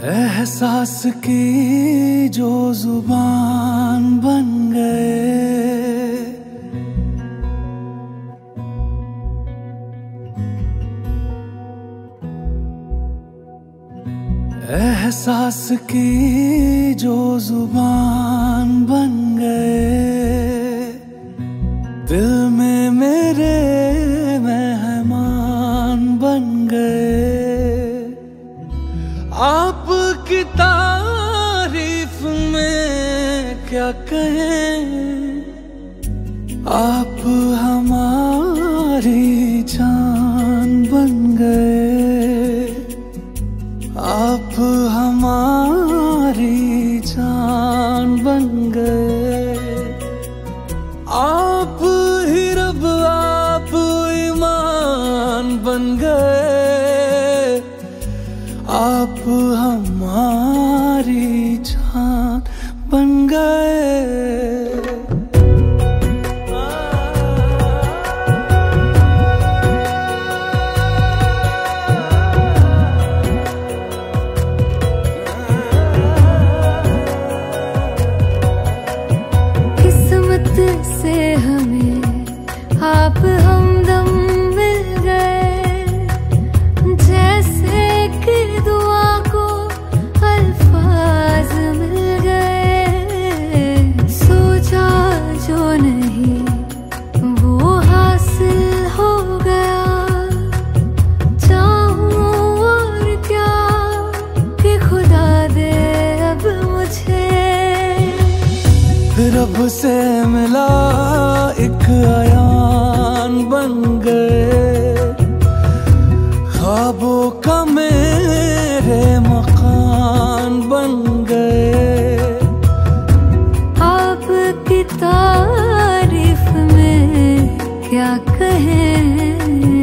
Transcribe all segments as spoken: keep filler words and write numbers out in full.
एहसास की जो जुबान बन गए, एहसास की जो जुबान बन गए, दिल में मेरे मेहमान बन गए। आपकी तारीफ में क्या कहें, आप हमारी जान बन गए, आप हमारी जान बन गए। आप ही रब आप ईमान बन गए, आप हमारी जान बन गए। किस्मत से हमें आप हमदम मिल गए, जैसे कि दुआ को अल्फाज मिल गए। सोचा जो नहीं वो हासिल हो गया, चाहूं और क्या कि खुदा दे अब मुझे। रब से मिला एक आयान बन गए, ख्वाबों का मेरे मकान बन गए। आपकी तारीफ में क्या कहें,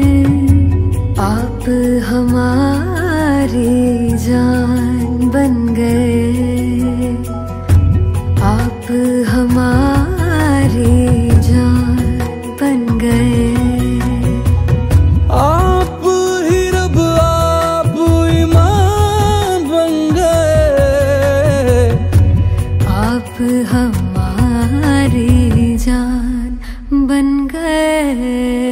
आप हमारी जान बन गए, आप हमारी जान बन गए। आप ही रब आप ईमान बन गए, आप हमारी जान बन गए।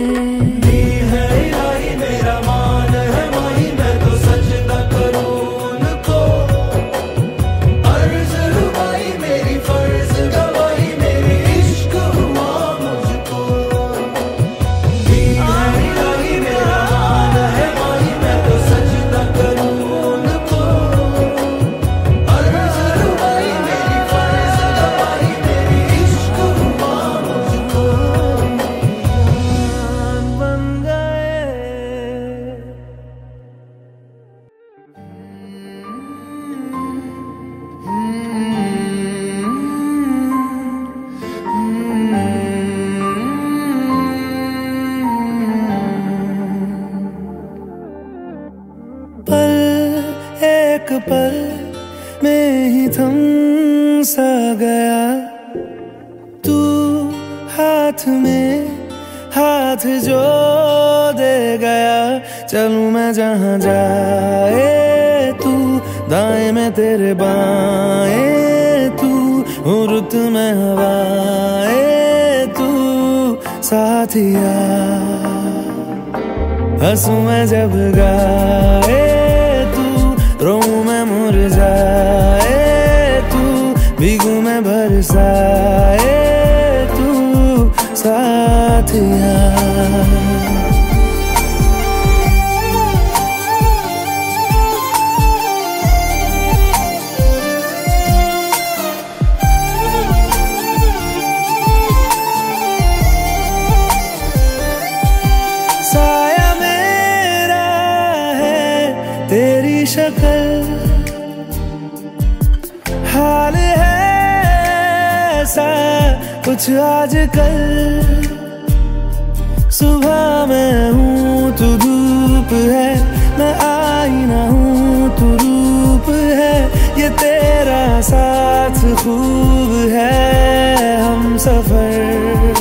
पल एक पल में ही थम सा गया, तू हाथ में हाथ जो दे गया। चलूं मैं जहां जाए तू, दाएं में तेरे बाएं तू, रुत में हवाएं तू साथिया। हंसूं मैं जब गाए तू, रोऊं मैं मुरझाए तू, भीगूं मैं बरसाए तू साथिया। साया मेरा है तेरी शक्ल, हाल है ऐसा कुछ आजकल। सुबह मैं हूँ तू धूप है, मैं आईना हूँ तू रूप है। ये तेरा साथ खूब है हम सफर।